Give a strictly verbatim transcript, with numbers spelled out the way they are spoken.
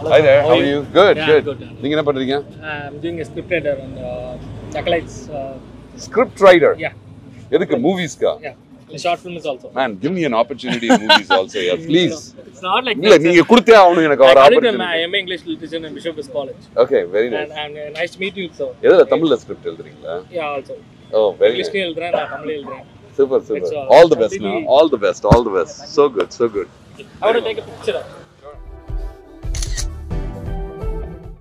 Hi there, how are you? Good, yeah, good. good. நீங்க என்ன பண்றீங்க? I'm doing a ScriptWriter on uh, Acolytes. Uh, ScriptWriter. yeah. எதுக்கு மூவிஸ்க்கா? Yeah. The short film is also. Man, give me an opportunity in movies also, yeah, please. No, it's not like இல்ல நீங்க கொடுத்தே ஆவணும் எனக்கு ஒரு opportunity. I'm English literature in Bishop College. Okay, very nice. And, and uh, nice to meet you so. எதுல தமிழ்ல script எழுதுறீங்களா? Yeah, also. Oh, very English nice. ல எழுதுறேன், நான் தமிழ்ல எழுதுறேன். Super, super. Uh, all the best now. All the best. All the best. So good, so good. I want to take a picture of